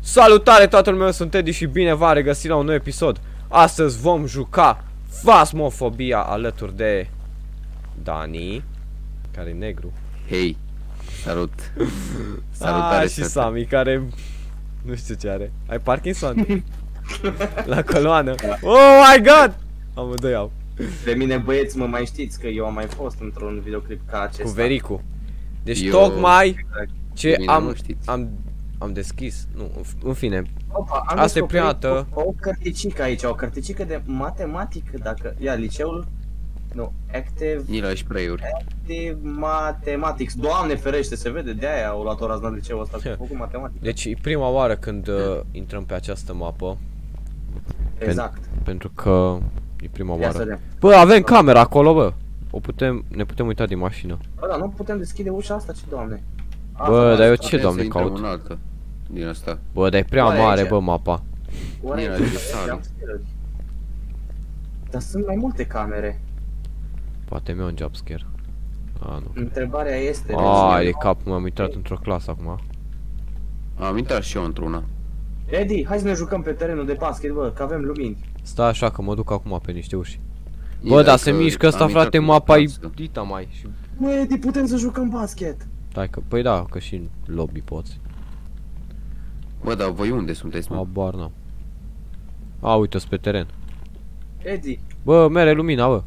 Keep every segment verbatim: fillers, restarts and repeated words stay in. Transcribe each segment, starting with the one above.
Salutare toată lumea, sunt Edi și bine v-am regăsit la un nou episod. Astăzi vom juca Phasmophobia alături de Dani, care e negru. Hei, salut. Salutare. Ah, și Sami, care nu știu ce are. Ai Parkinson? La coloană. Oh my god! Amândoi au. De mine, băieți, mă mai știți că eu am mai fost într-un videoclip ca acesta. Cu Vericu. Deci Eu... tocmai ce am, știți. am am deschis, nu, în fine. Opa, am asta e prima dată. O, o cărticică aici, o cărticică de matematică, dacă... Ia, liceul... Nu, Active... Nila și preiuri. Active Mathematics. Doamne ferește, se vede, de-aia au luat o razna de liceul ăsta, că făcut matematică. Deci e prima oară când uh, intrăm pe această mapă. Exact. Pen pentru că e prima Ia oară. Bă, avem camera acolo, bă. O putem, ne putem uita din mașină. Bă, dar nu putem deschide ușa asta, ce doamne. Bă, dar eu ce, doamne, caut? În altă, din asta. Bă, dar e prea Oare mare, aici? bă, mapa. Oare Nila, aici? de sală. Dar sunt mai multe camere. Poate mi-e un jumpscare. A, nu. Întrebarea este... Ai de cap, m-am intrat într-o clasă acum. Am intrat și eu într-una. Edi, hai să ne jucăm pe terenul de basket, bă, că avem lumini. Stai așa că mă duc acum pe niște uși. Bă, Nila, dar se că mișcă ăsta, am frate, intrat mapa e în dita mai și... Mă, Edi, putem să jucăm basket. Stai că, păi da, că și în lobby poți. Bă, dar voi unde sunteți, mă? Habar n-am. A, uite-s pe teren. Edi, Bă, mere lumina, bă.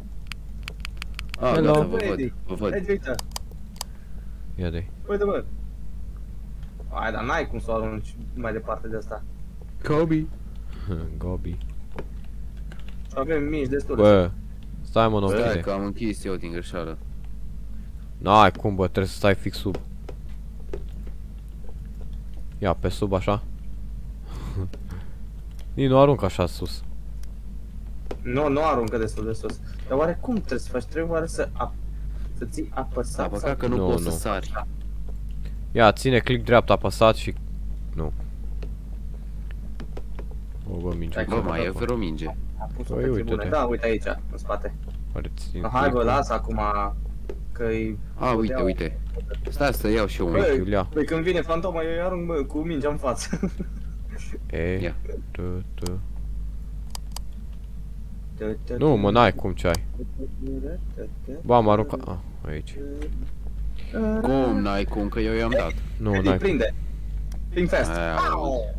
A, Hello. gata, vă Bă, văd, Edi. vă văd. Edi, uite. Ia de. Uite, bă. Hai, dar n-ai cum să o arunci mai departe de asta. Kobe. Gobi. Avem mici destule. Bă, stai mă, Bă, n-o că am închis eu din greșeală. N-ai cum, bă, trebuie să stai fix sub. Ia, pe sub așa. Nici nu arunc așa sus. Nu, nu aruncă destul de sus. Dar oare cum trebuie să faci? Trebuie oare să, ap să ții S-a apăsat păcat sau... că nu Nu, poți să nu. sari. Ia, ține click dreapta apăsat și... Nu. O, bă, minge. Hai, Bă, mai e vreo minge. Am pus-o Păi, pe uite-te. tribune. Da, uite aici, în spate. Oare țin Hai, bă, click-ul? lasă acum că-i... A, uite, uite. Stai să iau și eu un. Băi, Click-ul, ia. băi, când vine fantoma, eu îi arunc, bă, cu mingea în față. E, Ia. tu, tu. Nu, mă, n-ai cum ce ai. Ba, am aruncat... Ah, aici. Cum n-ai cum, că eu i-am dat. Nu, Edi, n-ai cum. prinde. Ping fast. Aia, Au!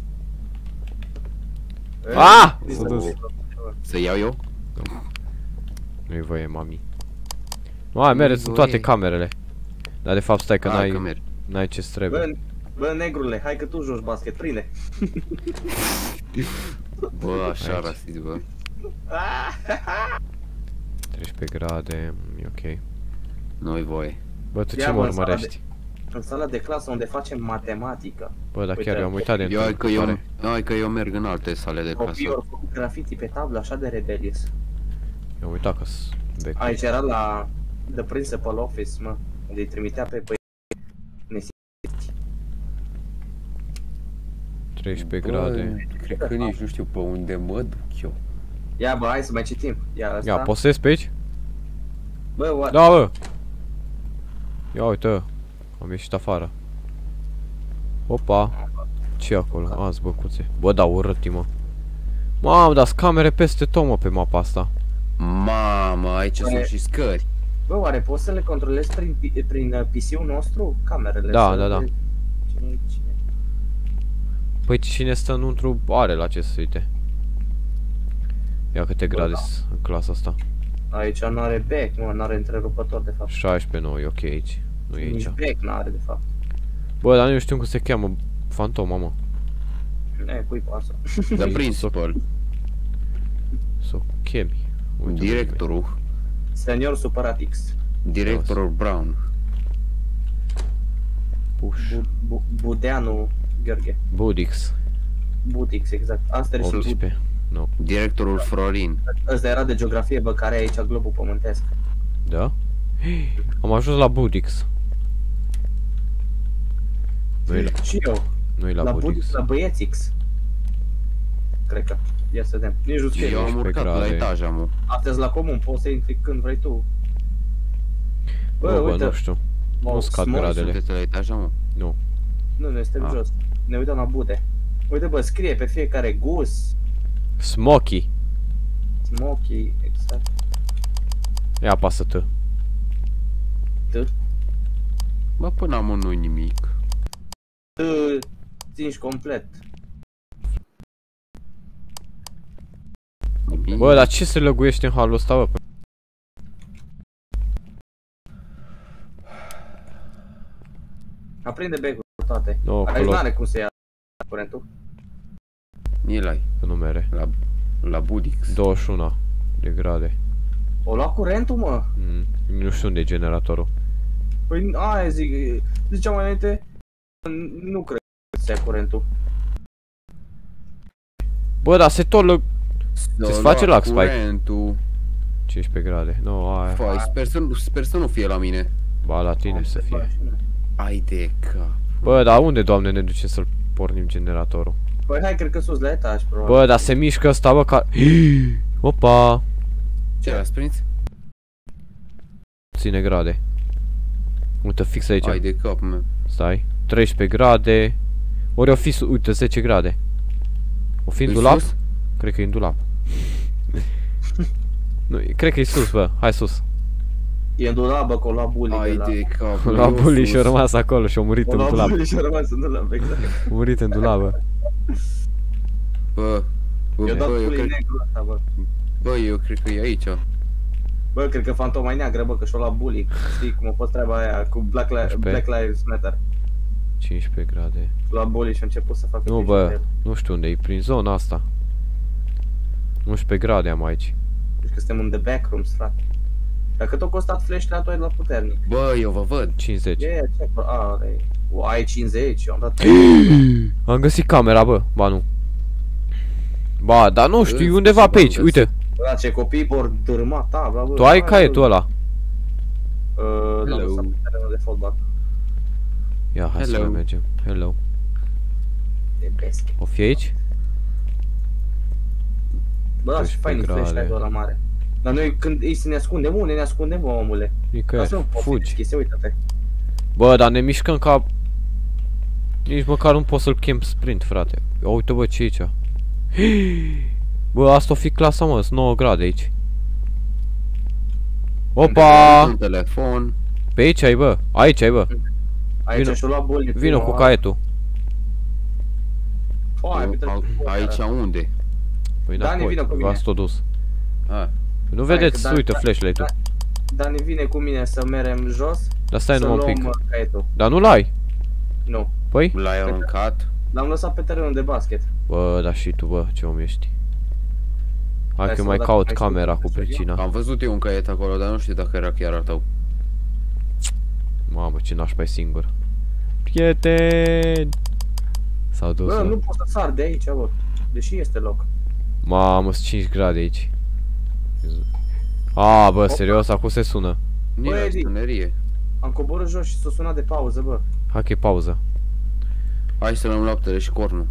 Ah! Edi, S-a dus. Să iau eu? Nu-i voie, mami. Mai, mere, Nu-i sunt toate voie. camerele. Dar de fapt stai că Hai că n-ai merg. n-ai ce-ți trebuie. Bă, bă, negrule, hai că tu joci basket, prinde. Bă, așa Aici. rasist, bă. treisprezece grade, e ok. Nu-i voie. Bă, tu Ia, ce mă, mă în sala urmărești? În sala de clasă unde facem matematică. Bă, dar Uite, chiar eu am uitat de Eu hai că eu, întâmplare. hai că eu merg în alte sale de Copiii clasă. au făcut graffiti pe tablă așa de rebelious. Eu am uitat că-s vechi. Aici era la The Principal Office, mă, unde îi trimitea pe băieți. treisprezece Bă, grade. cred că nici nu știu pe unde mă duc eu. Ia, bă, hai să mai citim. Ia, asta. Ia, poți să ies pe aici? Bă, oare... Da, bă! Ia uite, am ieșit afară. Opa! Ce e acolo? Azi, bă, cuțe. Bă, da, urât mă. Mamă, dar camere peste tot, mă, pe mapa asta. Mamă, aici Bă, sunt și scări. Bă, oare poți să le controlezi prin, prin uh, P C-ul nostru? Camerele? Da, să da, da. vezi Cine, cine... Păi cine stă înăuntru are la ce să uite. Ia câte Bă, grade da. sunt în clasa asta. Aici nu are back, mă, nu are întrerupător, de fapt. șaisprezece, nouă, e ok aici. Nu e aici. Nici back nu are, de fapt. Bă, dar nu știu cum se cheamă. Fantoma, mă. Ne, cui pasă. The Principal, S-o chemi. Uite, directorul, Senior Superatix. directorul Brown. Puș. Bu Bu Budeanu Gheorghe. Budix. Butix, exact. Asta era și Bud. optsprezece. Nu. Directorul Florin. Ăsta era de geografie, bă, care e aici globul pământesc. Da? Am ajuns la Budix. Nu-i la, Și eu. nu-i la, La, Budix. Budix, la băiețix. Cred că. Ia să vedem. Nici nu scrie. Eu am treisprezece urcat la grade. etaj, amu. Astăzi la comun, poți să intri când vrei tu. Bă, Bă, bă, uite. nu știu. Nu scad Small gradele. Sunteți la etaj, amu? Nu. Nu, noi suntem Ah. jos. Ne uităm la bude. Uite bă, scrie pe fiecare gus, Smoky. smoky, exact. Ia apasă T. Bă, până am nu nimic. T, ținși complet. Nimic. Bă, dar ce se lăguiește în halul ăsta, bă? Aprinde becul toate. Nu, Aici acolo. n-are cum să ia curentul. Ni-l-ai. Că nu mere. La, la Budix. douăzeci și unu de grade. O lua curentul, mă. Mm. Nu știu unde e generatorul. Păi aia zic, ziceam mai înainte, nu cred că se ia curentul. Bă, dar se tot lăg... S-a face luat lag, Spike? curentul. cincisprezece grade. Nu, aia. Fai, sper să, nu- sper să nu fie la mine. Ba, la tine să fie. Ai de cap. Bă, dar unde, doamne, ne ducem să-l pornim generatorul? Păi hai, cred că sus la etaj, probabil. Bă, dar se mișcă ăsta, bă, ca... Opa! Ce l-ați prins? Ține grade. Uite, fix aici. Ai de cap, mă. Stai. treisprezece grade. Ori o fi, su- uite, zece grade. O fi în În dulap? sus? Cred că e în dulap. Nu, cred că e sus, bă. Hai sus. E în dulap, bă, că o lua bully de Ai la... de cap. La eu bully sus. și-a rămas acolo și-a murit O în lua dulap. bully și-a rămas în dulap, exact. A murit în dulap, bă. Bă, bă, Eu dau bă, eu bully cred, negru ăsta, bă. bă, eu cred că e aici. Bă, cred că fantoma e neagră, bă, că și-o lua bully. Știi cum a fost treaba aia cu Black, Li unsprezece. Black Lives Matter. cincisprezece grade. Și-o lua bully și a început să facă Nu, piși bă, de el. nu știu unde, e prin zona asta. unsprezece grade am aici. Deci că suntem în the backrooms, frate. Dacă tot costat flash-ul ăla, la puternic. Bă, eu vă văd. cincizeci. E, e, ce, bă, a, e, o, ai cincizeci, eu am dat... Am găsit camera, bă. Ba, nu. Ba, dar nu știu, e Îți undeva pe am aici, găsit. uite. Bă, ce copii vor dărâma tabla, bă. Tu ai Hai, caietul bă. ăla. Uh, l-am Hello. lăsat pe terenul de fotbal. Ia, hai să Hello. mai mergem. Hello. De best. O fi aici? Bă, da, și fain treisprezece flash-ul grade. ăla mare. Dar noi când ei să ne ascundem, unde ne ascundem, bă, omule? Nicăieri, Asta nu poate fi fugi. deschise, uite-te. Bă, dar ne mișcăm ca... Nici măcar nu pot să-l chem sprint, frate. Ia uite, bă, ce e aici? Bă, asta o fi clasa, mă, sunt nouă grade aici. Opa! Un telefon. Pe aici ai, bă. Aici ai, bă. Aici Vino- și-o lua bully. Vino cu caietul. Foai, uite-te Au- cu Aici ăla. unde? Păi Dani, înapoi, vină cu mine. v-ați tot dus. A, Nu Hai, vedeți, că Dan- uite, Dan- flashlight-ul. Dani vine cu mine să merem jos, Dar stai să numai un luăm pic. uh, caietul. Dar nu-l ai. Nu. Păi? l-ai aruncat? L-am lăsat pe terenul de basket. Bă, dar și tu, bă, ce om ești. Hai Hai că să mai văd caut dacă ai camera știut cu să fie. pricina. Am văzut eu un caiet acolo, dar nu știu dacă era chiar al tău. Mamă, ce nașpa e singur. Prieten! S-au dus, Bă, bă. nu pot să sar de aici, bă. Deși este loc. Mamă, sunt cinci grade aici. A, bă, serios, acum se sună. Nu Bă, era Edi. stunerie. Am coborât jos și s-a sunat de pauză, bă. Hai că e pauză. Hai să luăm laptele și cornul.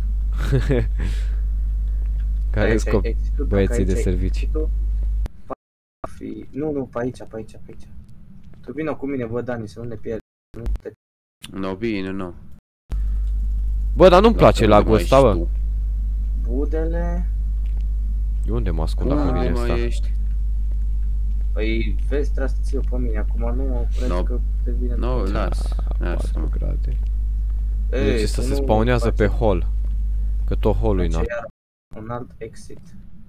Care Aici, sunt cop- aici, tu, băieții aici, de aici, servicii. tu. Pa- fi... Nu, nu, pe aici, pe aici, pe aici. Tu vină cu mine, bă, Dani, să nu ne pierd. Nu te... No, bine, nu. Bă, dar nu-mi place Unde lagul mai ăsta, ești bă. tu? Budele... De unde mă ascund acum Unde din mai asta? ești? Păi, vezi, trebuie să ții pe mine. Acum nu cred No. că te vine... No, las. Las, patru mă. grade. Ei, Deci să tu se nu spawnează faci- pe hall. Că tot hall-ul e faci înalt. iar un alt exit.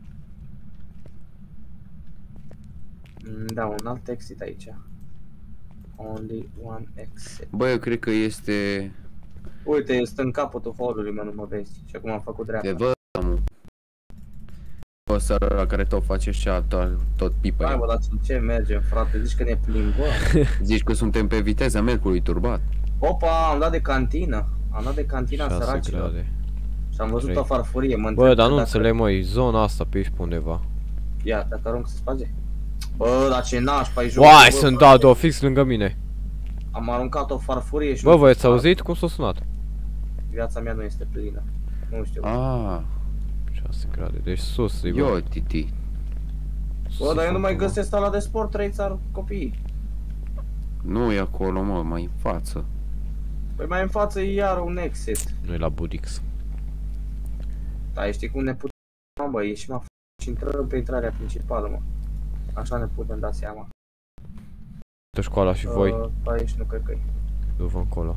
Mm, Da, un alt exit aici. Only one exit. Bă, eu cred că este... Uite, este în capătul hall-ului, mă, nu mă vezi. Și acum am făcut dreapta. Te văd, mă. Bă, săra care tot face și tot, tot pipa. Hai, bă, dar ce mergem, frate? Zici că ne plimbăm? Zici că suntem pe viteza mercului turbat. Opa, am dat de cantină. Am dat de cantina șase săracilor. grade. Și am văzut trei. o farfurie, mă Bă, întreb dar nu dacă- înțeleg, măi, zona asta pe aici pe undeva. Ia, dacă arunc se sparge. Bă, dar ce nașpa e joc. Uai, sunt dat două fix lângă mine. Am aruncat o farfurie și... Bă, nu- voi ați auzit cum s-a sunat? Viața mea nu este plină. Nu știu. Ah, șase grade, deci sus, e bă. eu, titi. Bă, dar eu nu mai acolo. găsesc ala de sport, trăiți ar copiii. Nu e acolo, mă, mai în față. Păi mai în față e iar un exit. Nu-i la Budix. Da, știi cum ne putem... Mă, bă, ieșim afară și intrăm pe intrarea principală, mă. Așa ne putem da seama. Dă școala și voi. Uh, pe aici nu cred că e. Du-vă încolo.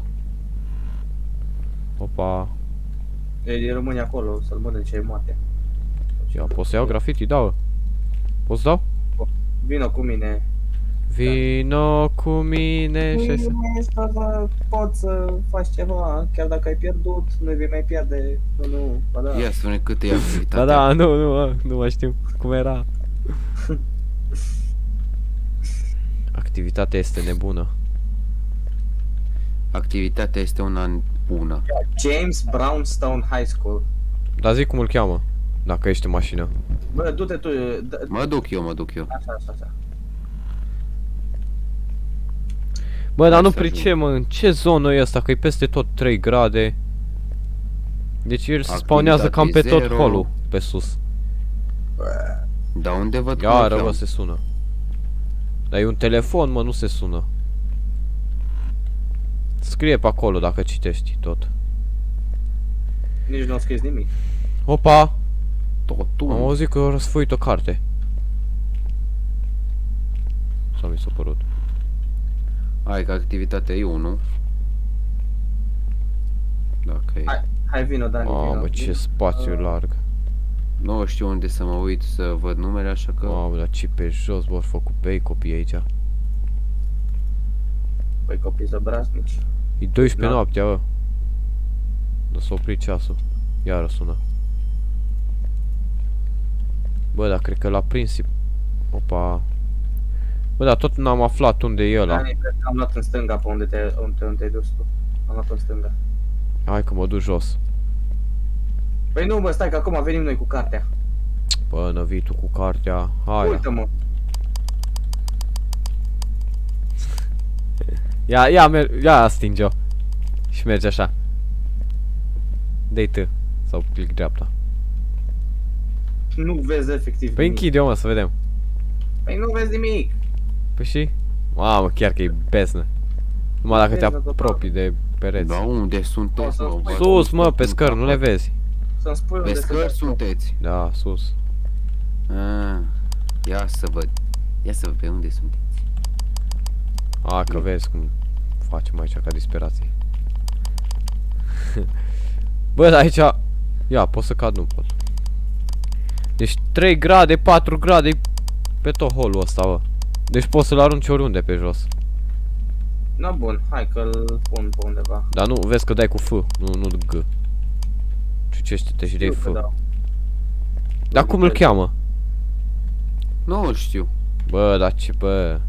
Opa. Ei rămâne acolo, să-l mănânce ce e moarte. Ia, poți să iau graffiti? Da. Poți dau? Vino cu mine. Vino cu mine și să... Poți să faci ceva, chiar dacă ai pierdut, nu vei mai pierde. Nu, nu, ba da. Ia spune cât e activitatea. Da, da, nu, nu, mă, nu mai știu cum era. Activitatea este nebună. Activitatea este una bună. James Brownstone High School. Dar zic cum îl cheamă, dacă ești în mașină. Bă, du-te tu. d- Mă duc eu, mă duc eu. Așa, așa, așa. Bă, dar Hai nu să pricep, mă, în ce zonă e asta, că e peste tot trei grade. Deci el se spawnează cam pe tot zero. holul, pe sus. Dar unde văd cum Iară, îl bă, cheamă? se sună. Dar e un telefon, mă, nu se sună. Scrie pe acolo dacă citești tot. Nici nu a scris nimic. Opa! Tot Am un. auzit că a răsfoit o carte. Sau mi s-a părut. Hai că activitatea e unu. Dacă e. Hai, hai vino, Dani, Mamă, vino. ce spațiu larg. Nu știu unde să mă uit să văd numele, așa că... Mamă, dar ce pe jos, bă, au făcut pe ei copii aici. Păi copii zăbraznici. E doisprezece Da. noaptea, bă. Dar s-a oprit ceasul. Iară sună. Bă, dar cred că l-a prins. e- Opa. Bă, dar tot n-am aflat unde e ăla. Dani, cred că am luat în stânga pe unde te- unde unde te-ai dus tu. Am luat în stânga. Hai că mă duc jos. Păi nu, bă, stai că acum venim noi cu cartea. Bă, nă vii tu cu cartea. Hai. Uită-mă. Ia, ia, mer ia stinge-o. Și merge așa. Dă-i T. Sau click dreapta. Nu vezi efectiv Păi nimic. închide-o, mă, să vedem. Păi nu vezi nimic. Păi și? Mamă, chiar că e beznă. Numai dacă te Beznă total. apropii de pereți. Da, unde sunteți, O să mă? spui- Vă Sus, ascult mă, în pe scări, nu le capăt. vezi. Să-mi spui Pe unde scări sunt. sunteți. Da, sus. Ah, ia să văd. Ia să văd pe unde sunteți. A, că vezi cum facem aici ca disperații. Bă, dar aici... Ia, pot să cad? Nu pot. Deci trei grade, patru grade pe tot holul ăsta, bă. Deci poți să-l arunci oriunde pe jos. Na bun, hai că-l pun pe undeva. Dar nu, vezi că dai cu F, nu, nu G. Ciucește-te și dai F. Știu că da. Dar cum îl cheamă? Nu îl știu. Bă, dar ce, bă...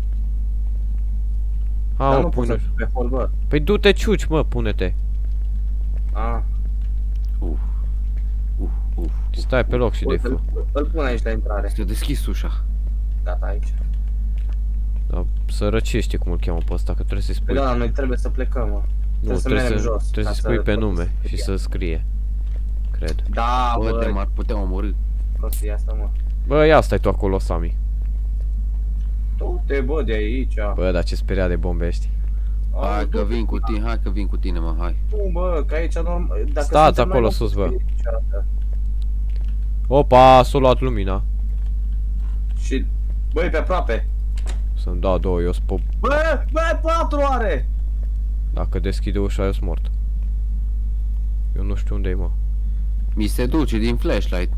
Ha, Dar mă, nu poți să pune... fii pe hol, bă. Păi du-te ciuci, mă, pune-te. Ah, Uf. Uf, uf. Stai pe loc și dai F. îl, îl pun aici la intrare. S-a deschis ușa. Gata, aici. Dar să răcește cum îl cheamă pe ăsta, că trebuie să-i spui... Păi da, noi trebuie să plecăm, mă. Nu, să trebuie mergem să, jos, trebuie ca să să spui pe poată nume să și fie. să scrie. Cred. Da, Bă, de bă, m-ar putea omorâ. prostii asta, mă. Bă, ia stai tu acolo, Sami. Du-te, bă, de aici. Bă, dar ce speriat de bombe ești. Au, Hai că du-te, vin cu tine, hai că vin cu tine, mă, hai. Nu, bă, că aici normal... Dacă Stați suntem acolo noi, nu sus, bă. poți fi niciodată. Opa, s-a luat lumina. Și... Băi, pe aproape. Să-mi dau două, eu spop. Bă, bă, patru are! Dacă deschide ușa, eu sunt mort. Eu nu știu unde-i, mă. Mi se duce din flashlight.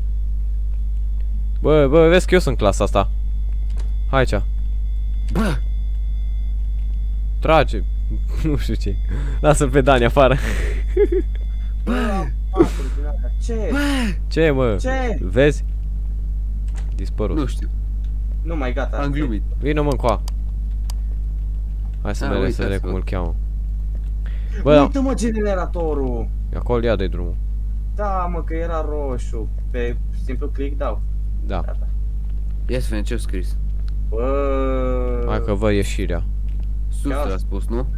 Bă, bă, vezi că eu sunt clasa asta. Hai aici. Bă! Trage. Nu știu ce. Lasă-l pe Dani afară. Bă, am patru din alea. Ce? Ce, mă? Ce? Vezi? Dispărut. Nu știu, Nu mai gata. am glumit. Vină, mă, încoa. Hai să A, vedem, să uitați, vedem cum bă. îl cheamă. Bă, Uită-mă generatorul. acolo ia de drumul. Da, mă, că era roșu. Pe simplu click dau. Da. Gata. Ia să vedem ce-a scris. Bă... Hai că văd ieșirea. Sus Ia. l-a spus, nu?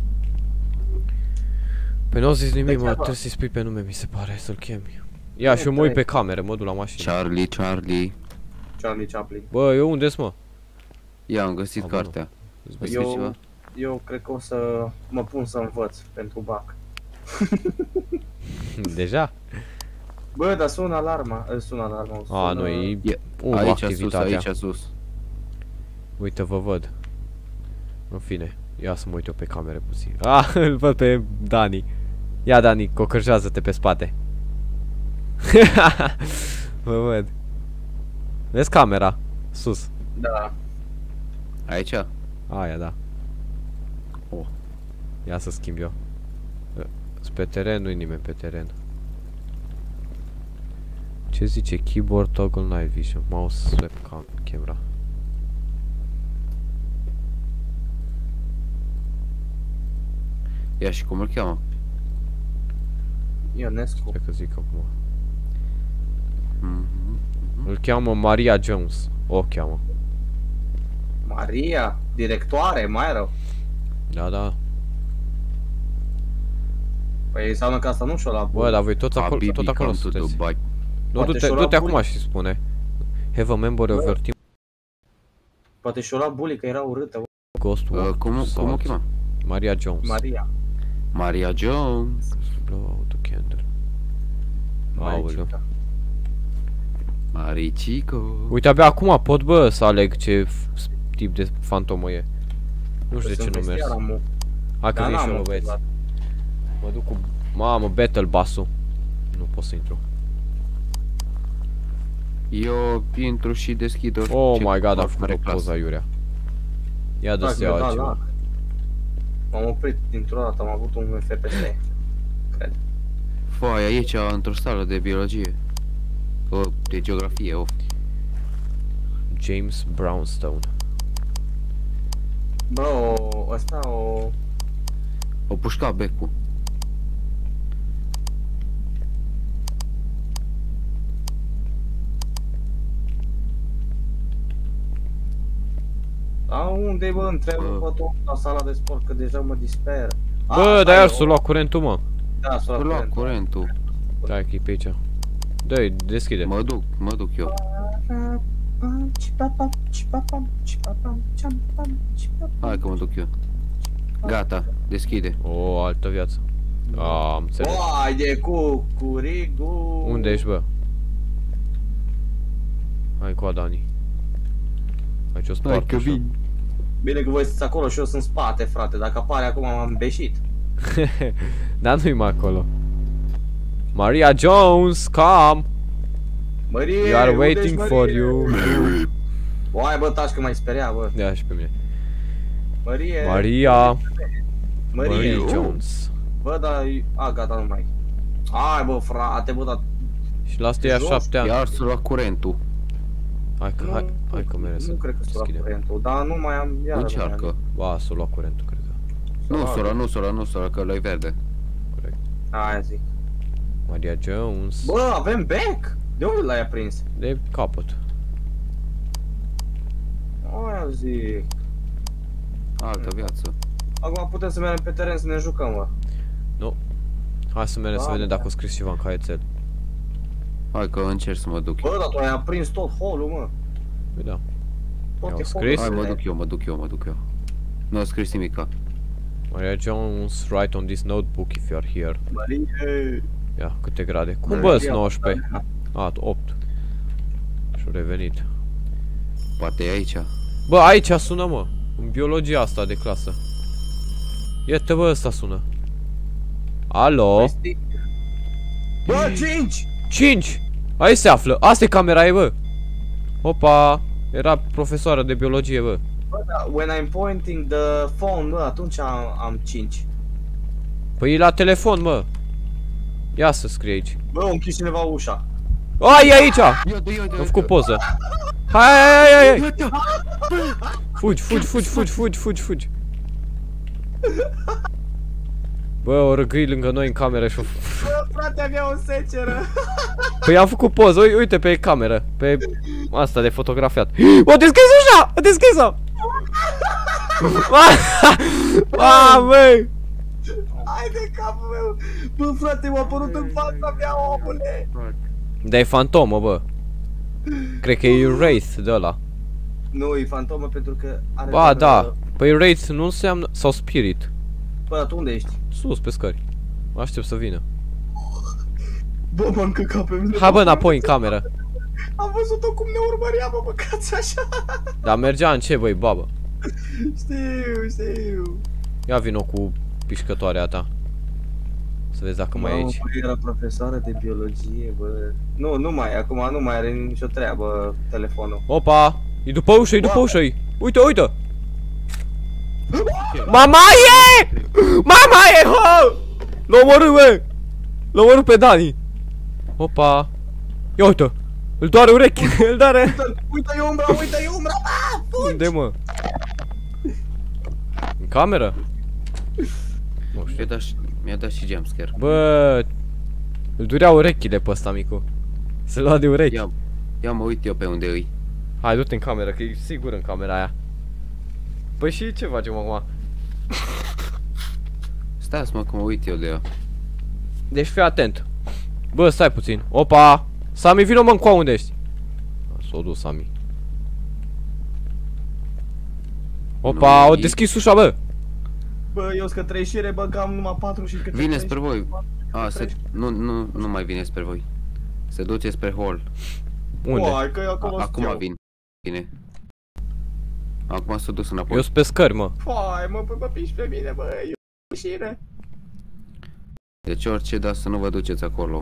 Păi nu au zis nimic, mă, Degeaba. trebuie să-i spui pe nume, mi se pare, să-l chemi. Ia, și eu mă uit pe cameră, mă duc la mașină. Charlie, Charlie. Charlie Chaplin. Bă, eu unde-s, mă? Ia, am găsit A, bă, nu. cartea. Îți Vă vezi? scrie Eu- ceva? Eu cred că o să mă pun să învăț pentru bac. Deja? Bă, dar sună alarma, sună alarma. Sună... A, nu, e E, uh, aici sus, activitatea. aici sus. Uite, vă văd. În fine, ia să mă uit eu pe camere puțin. Ah, îl văd pe Dani. Ia, Dani, cocârjează-te pe spate. Vă văd. Vezi camera? Sus. Da. Aici? Aia, da. Oh. Ia să schimb eu. Sunt pe teren, nu-i nimeni pe teren. Ce zice? Keyboard, toggle, night vision, mouse, swap cam camera. Ia și cum îl cheamă? Ionescu. Stai că zic acum. Mhm. Îl cheamă Maria Jones. O cheamă. Maria, directoare, mai rău. Da, da. Păi înseamnă că asta nu și-o la Bă, dar voi toți acolo, Habibi, tot acolo come to sunteți. Dubai. Nu, Poate du-te, și-o du-te lua acum bully. și spune. Have a member of your team. Poate și-o la bully că era urâtă. bă. Ghost Uh, walk. cum, cum o cheamă? Maria Jones. Maria. Maria Jones. Blow out the candle. Aoleu. Maricica. Maricico. Uite, abia acum pot, bă, să aleg ce f- tip de fantomă e. Nu știu de ce Sunt nu mers. bestial, amu. Hai că Dar vin și n-am eu, băieți. observat. Mă duc cu... Mamă, battle basul. Nu pot să intru. Eu intru și deschid orice. Oh my god, am oricare făcut o clasă. poza iurea. Ia dă Dacă să mi-a iau dat altceva. lag. M-am oprit dintr-o dată, am avut un F P S. Cred. Foaia aici, într-o sală de biologie. O, de geografie, of. James Brownstone. Bă, o, ăsta o... O pușca becul. A, unde bă, întrerupă tot la sala de sport, că deja mă disperă. Bă, A, dar hai, iar o- s-a luat curentul, mă. Da, s-a Tu luat lua curent. curentul. Stai că e pe aici. Dă-i, deschide. Mă duc, mă duc eu. Hai că mă duc eu. Gata, deschide. O, altă viață. A, am înțeles. Uai, de cu curigu. Unde ești, bă? Hai cu Dani. Aici o spart. Hai că vin. Bine că voi sunteți acolo și eu sunt în spate, frate. Dacă apare acum m-am beșit. Dar nu-i mai acolo. Maria Jones, come! Marie, We are unde waiting ești, for Marie? you. Uai, bă, taci că m-ai speriat, bă. Ia și pe mine. Marie. Maria. Marie. Maria uh, Jones. Bă, dar... A, gata, nu mai. Hai, bă, frate, bă, dar... Și la asta e a Jos, șapte ani. Iar să lua curentul. Hai că, hai, hai că mere să Nu cred că s-a luat deschidem. curentul, dar nu mai am... Iară, Încearcă. Ba, s-a luat curentul, cred că. Nu, sora, nu, sora, nu, sora, că ăla-i verde. Corect. Aia zic. Maria Jones. Bă, avem back? De unde l-ai aprins? De capăt. Aia zic. Altă viață. Acum putem să mergem pe teren să ne jucăm, bă. Hai să mergem să Da, vedem da. dacă o scris ceva în caietel. Hai că încerc să mă duc. Bă, dar tu ai aprins tot holul, mă. Păi da. Toate I-au holurile. scris? Hai, mă duc eu, mă duc eu, mă duc eu. Nu a scris nimica. Maria Jones, write on this notebook if you are here. Marie. Ia, câte grade? Cum Maria, bă, sunt nouăsprezece? A, opt. Și-au revenit. Poate e aici. Bă, aici sună, mă. În biologia asta de clasă. Iată, bă, ăsta sună. Alo? Bă, cinci! cinci! Aici se află. Asta e camera ei, bă. Opa. Era profesoară de biologie, bă. Bă, da, when I'm pointing the phone, bă, atunci am, am cinci. Păi e la telefon, mă. Ia să scrie aici. Bă, a închis cineva ușa. Ai, e aici! Iată, iată, Am făcut poză. Hai, hai, hai, hai! Fugi, fugi, fugi, fugi, fugi, fugi, fugi. Bă, o răgâi lângă noi în cameră și o... Bă, frate, avea o seceră. Păi am făcut poză, ui- uite pe cameră. Pe asta de fotografiat. O deschis ușa! O deschis-o! A, băi! Hai de capul meu. Bă, frate, m-a apărut în fața mea, omule. Dar e fantomă, bă. Cred că e Wraith de ăla. Nu, e fantomă pentru că are... Ba, doar, da. uh, Păi Wraith nu înseamnă... Sau Spirit. Bă, dar tu unde ești? Sus, pe scări. Aștept să vină. Bă, m-am încăcat pe mine. Hai bă înapoi în cameră. Am văzut-o cum ne urmărea, bă, băcați așa. Dar mergea în ce, băi, babă? Știu, știu. Ia vino cu pișcătoarea ta. Să vezi dacă mai e aici. Bă, era profesoară de biologie, bă. Nu, nu mai, acum nu mai are nicio treabă telefonul. Opa! E după ușă, e după ușă, -i. Uite, uite! Mama e! Mama e, ho! L-a omorât, bă! L-a omorât pe Dani. Opa! Ia uite! Îl doare urechi, îl doare... Uite-i umbra, uite-i umbra, bă! Unde, mă? În cameră? Nu știu. Mi-a dat și, mi-a dat și jumpscare. Bă, îl dureau urechile pe ăsta, micu. Se lua de urechi. Ia, ia mă uit eu pe unde îi. Hai, du-te în cameră, că e sigur în camera aia. Păi și ce facem acum? Stați mă că mă uit eu de ea. Deci fii atent. Bă, stai puțin. Opa! Sami, vino mă încoa, unde ești? S-o dus Sami. Opa, Nu, o e- deschis ușa, bă! Bă, eu sunt trei șire, bă, că am numai patru și câte Vine spre voi. A, se, nu, nu, nu mai vine spre voi. Se duce spre hall. Unde? Uai, că eu acolo A, acum stau. vin. Vine. Acum s-a dus înapoi. Eu sunt pe scări, mă. Hai, mă, bă, mă piși pe mine, bă, eu șire. Deci orice, dar să nu vă duceți acolo.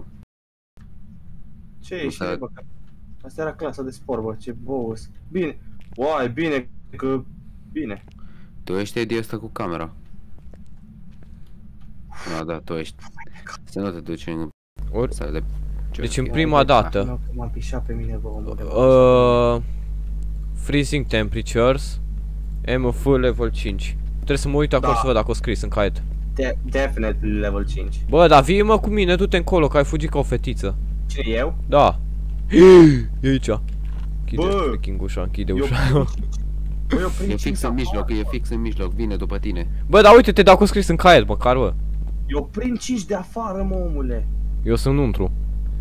Ce Nu e s-a- șire, bă? Asta era clasa de sport, bă, ce boss. Bine, uai, bine, că... Bine. Tu ești de asta cu camera. Da, da, tu ești. Să nu te duci în Ori... sala de... Deci în Ia, prima bă, dată. mă, că m-am pișat pe mine, bă, omul de bă. Uh, freezing temperatures. M F level cinci. Trebuie să mă uit acolo Da. să văd dacă o scris în caiet. De definitely level cinci. Bă, dar vii mă cu mine, du-te încolo, că ai fugit ca o fetiță. Cine eu? Da. E aici. Închide Bă. freaking ușa, închide Eu ușa. Bă, eu E prind fix cinci în mijloc, afară. e fix în mijloc, vine după tine. Bă, dar uite-te dacă o scris în caiet, măcar, bă. Eu prind cinci de afară, mă, omule. Eu sunt untru.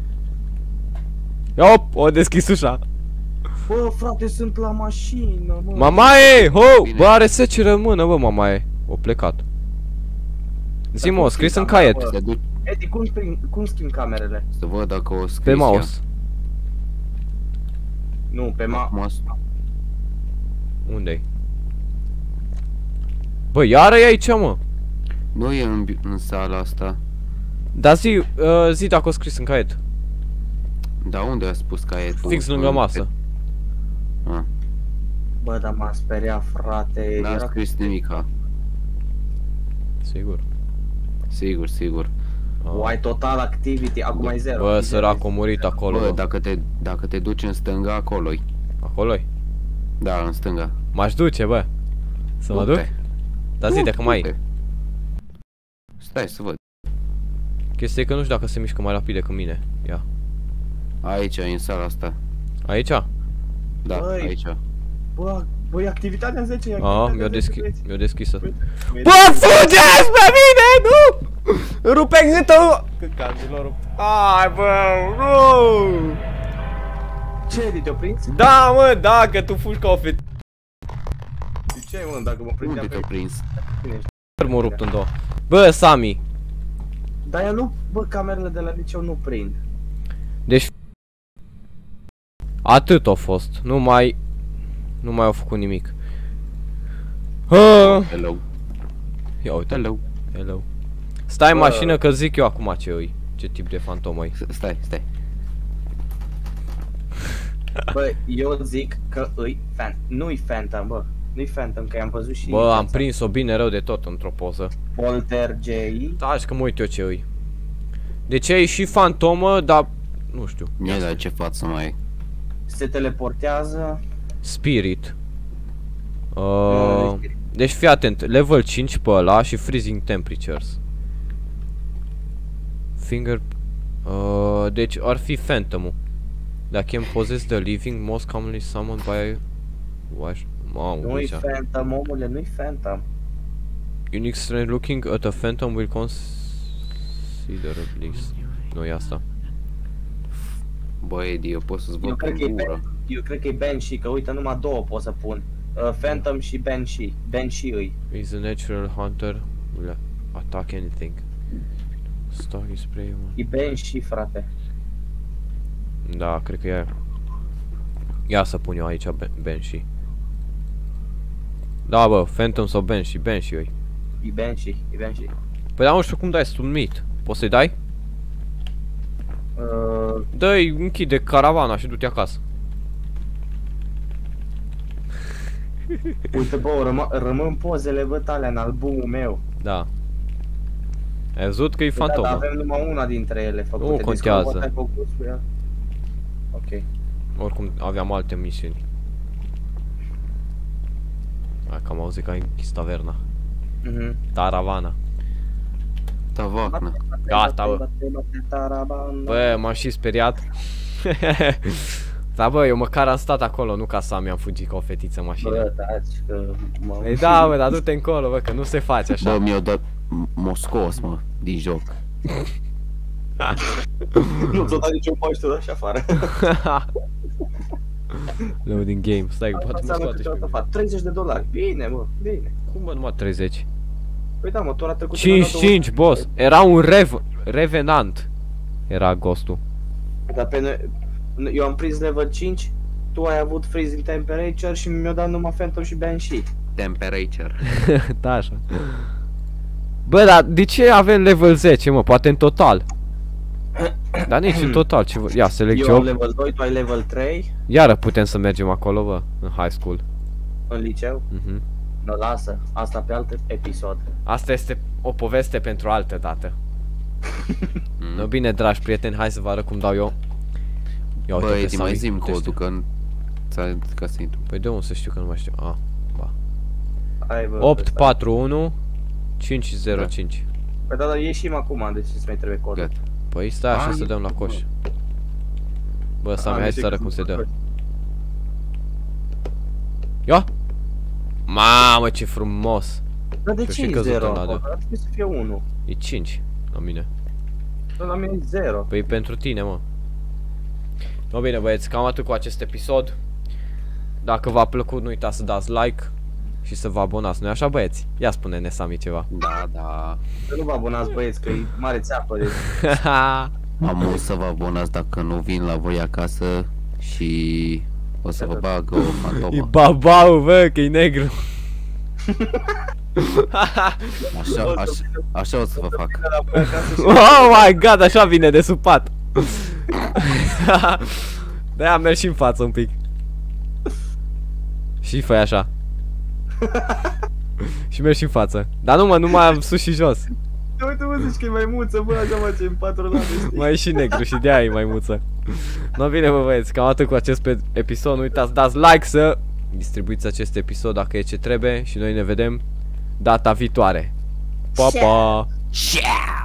Ia op, o deschis ușa. Bă, frate, sunt la mașină, mă. Mamaie, ho! Bine. Bă, are secere în mână, bă, mamaie. O plecat. Zi, mă, o scris în caiet. Se duc Edi, cum, prind, cum schimb camerele? să văd dacă o scris Pe mouse. Nu, pe ea. ma... Acum s- Unde-i? Bă, iară e aici, mă. Nu e în, bi- în sala asta. Dar zi, uh, zi dacă o scris în caiet. Dar unde a spus că e tu? Fix lângă masă. Ah, Bă, dar m-a speriat, frate. n-a Era... scris nimica. Sigur. Sigur, sigur. O, ai total activity, acum ai zero. Bă, sărac, a murit acolo, Bă, bă. dacă te, dacă te duci în stânga, acolo-i. Acolo-i. Da, în stânga. M-aș duce, bă. Să mă duc? Du-te. Dar zi, dacă mai e. Du-te. Stai să văd. Chestia e că nu știu dacă se mișcă mai rapid decât mine. Ia. Aici, în sala asta. Aici? Da, Băi. aici. Bă, bă, e activitatea zece, e A, activitatea mi-o zece, deschi băieți. mi-o deschisă. Uite, Bă, fugeți pe mine, nu! Rupe gâtul! Căcaților rup. Ai, bă, nu! Ce, Edi, te-o prinzi? Da, mă, da, că tu fugi ca o fetiță. De ce, mă, dacă mă prindeam Unde pe te-a prins? tine? M-a rupt în două. Bă, Sami. Dar eu nu, bă, camerele de la liceu nu prind. Deci... Atât a fost. Nu mai... Nu mai au făcut nimic. Ah. Hello. Ia uite. Hello. Hello. Stai în Bă. mașină că zic eu acum ce îi. Ce tip de fantomă e. S- Stai, stai. Bă, eu zic că îi fan, nu-i Phantom, bă. Nu-i Phantom, că i-am văzut și... Bă, am prins-o bine rău de tot într-o poză. Poltergeist. Da, și că mă uit eu ce îi. Deci e și fantomă, dar... Nu știu. Mie, dar ce față mai e? Se teleportează. Spirit. Nu, Uh, nu-i Spirit. deci fii atent, level cinci pe ăla și freezing temperatures. Finger... Uh, deci ar fi Phantom-ul. That can possess the living, most commonly summoned by... What? Mamă, Nu-i zicea. Phantom, omule, nu-i Phantom. Unique strain looking at a phantom will considerably... Nu e asta. Bă, Edi, eu pot să-ți Eu văd cred pe că e gură. eu cred că e Banshee, că uite, numai două pot să pun. Uh, Phantom și Banshee. Banshee îi. Is a natural hunter. Will attack anything. Stocky spray, mă. E Banshee, frate. Da, cred că e aia. Ia să pun eu aici Ben- Banshee. Da, bă, Phantom sau Banshee, Banshee îi. E Banshee, e Banshee. Păi da, nu știu cum dai submit. Poți să-i dai? Uh, Dă-i, închide caravana și du-te acasă. uite, bă, rămân, rămân pozele, bă, alea în albumul meu. Da. Ai văzut că e Da, dar fantomă. avem numai una dintre ele făcute. Nu Deci, contează. cum ai făcut cu ea? Ok. Oricum aveam alte misiuni. Hai că am auzit că ai închis taverna. Mhm. Taravana. Tavacna. Gata, bă. Bate, bate, tarabana. Bă, m-am și speriat. Da, bă, eu măcar am stat acolo, nu ca să am, mi-am fugit ca o fetiță în mașină. Bă, taci, că mă... Ei da, bă, dar du-te încolo, bă, că nu se face așa. Bă, mi-au dat... M-o scos, mă, din joc. Nu ți-o dat niciun paște așa afară. Loading game, stai, că poate mă scoate și pe mine. treizeci de dolari. Bine, mă, bine. Cum, bă, numai treizeci? Păi da, mă, tu ora trecută... cincizeci și cinci, boss. Era un rev... Revenant. Era ghostul. Dar pe noi... Eu am prins level cinci, tu ai avut freezing temperature și mi-a dat numai Phantom și Banshee. Temperature. Da, așa. Bă, dar de ce avem level zece, mă? Poate în total. Dar nici în total, ce vă... Ia, select Eu am job. level doi, tu ai level trei Iară putem să mergem acolo, bă, în high school. în liceu. Mhm. Nu, lasă, asta pe alt episod. Asta este o poveste pentru altă dată. No, bine, dragi prieteni, hai să vă arăt cum dau eu. Ia uite Bă, pe Edi, mai Sami, zi-mi uite codul, că n- ți-a ca să intru. Păi de unde să știu că nu mai știu? Ah, ba. Hai, bă, opt ăsta. patru unu cinci zero cinci. Păi da, dar ieșim acum, de ce îți mai trebuie codul? Gata. Păi stai așa Ai, să dăm la coș. Bă, Sami, Am hai zis să arăt că cum se sunt dă. coș. Ia! Mamă, ce frumos! Dar de Și-o ce și e căzut zero în acolo? ladă. Ar trebui să fie unu. E cinci la mine. Dar la mine e zero. Păi e pentru tine, mă. No, bine, băieți, cam atât cu acest episod. Dacă v-a plăcut, nu uitați să dați like și să vă abonați. Nu-i așa, băieți? Ia spune-ne, Sami, ceva. Da, da. Să nu vă abonați, băieți, că e mare țeapă. Deci... Am o să vă abonați dacă nu vin la voi acasă și o să vă bag o E fantomă. babau, bă, că e negru. Așa, așa, așa o să vă fac. Oh my god, așa vine de supat. De-aia mergi și în față un pic. Și fă așa. Și mergi și în față. Dar nu, mă, numai am sus și jos. Uite, mă, zici că e mai muță, bă, așa mă, ce în patronat, știi? Mai e și negru și de-aia e mai muță. No, bine, bă, băieți, cam atât cu acest pe- episod. Nu uitați, dați like să distribuiți acest episod dacă e ce trebuie. Și noi ne vedem data viitoare. Pa, pa! Ciao!